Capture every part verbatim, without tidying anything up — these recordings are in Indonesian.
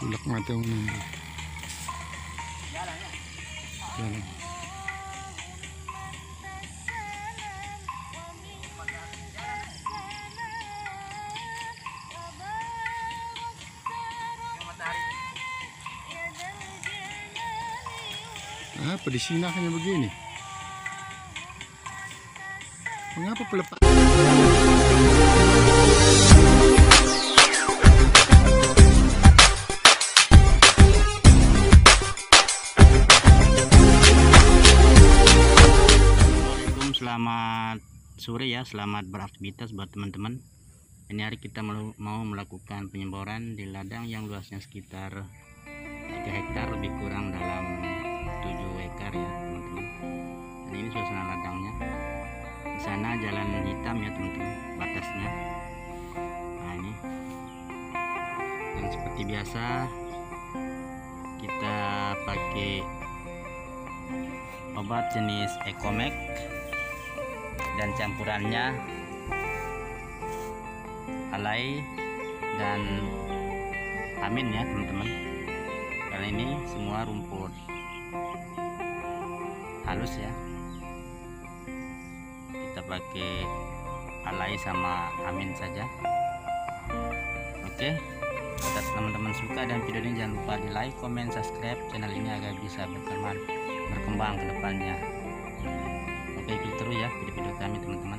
Sulak mata mo nung jalan. Apa di sini hanya begini? Mengapa pelepas? Selamat sore ya, selamat beraktivitas buat teman-teman. Ini hari kita mau melakukan penyemprotan di ladang yang luasnya sekitar tiga hektar lebih kurang dalam tujuh hektar ya teman-teman. Dan ini suasana ladangnya. Di sana jalan hitam ya teman-teman, batasnya. Nah ini. Dan seperti biasa kita pakai obat jenis Ecomek dan campurannya Alay dan Amin ya teman-teman. Karena ini semua rumput halus ya, kita pakai Alay sama Amin saja. Oke, jika teman-teman suka dan video ini jangan lupa di like, komen, subscribe channel ini agar bisa berkembang berkembang ke depannya. Oke, ikuti terus ya video-video kami teman-teman.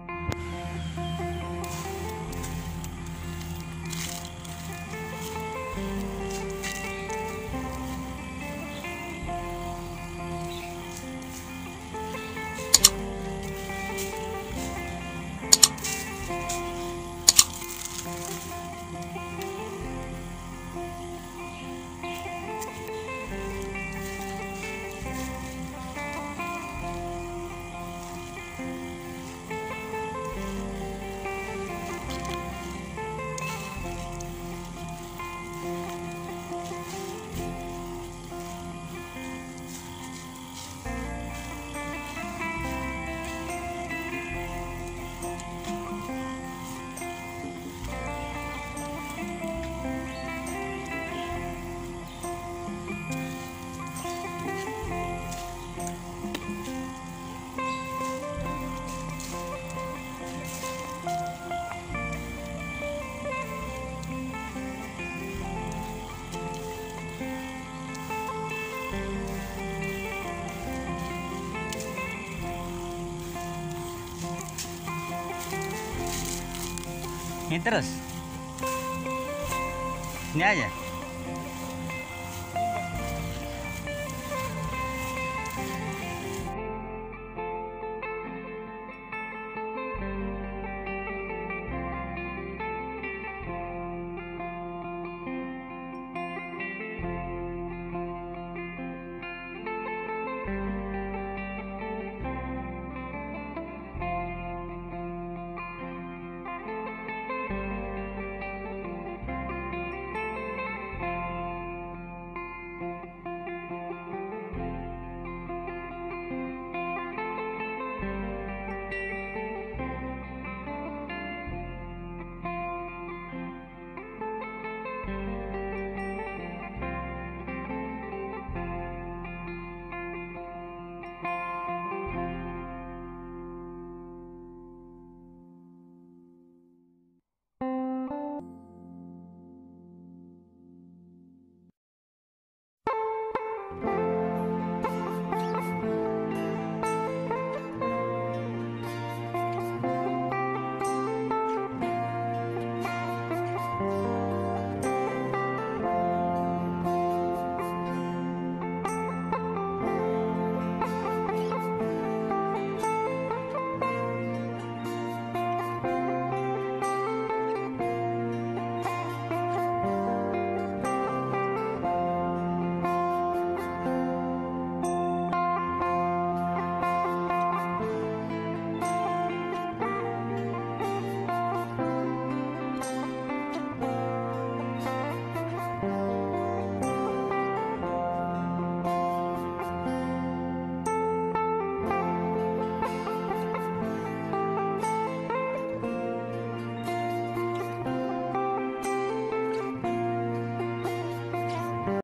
Ini terus, ini aja. you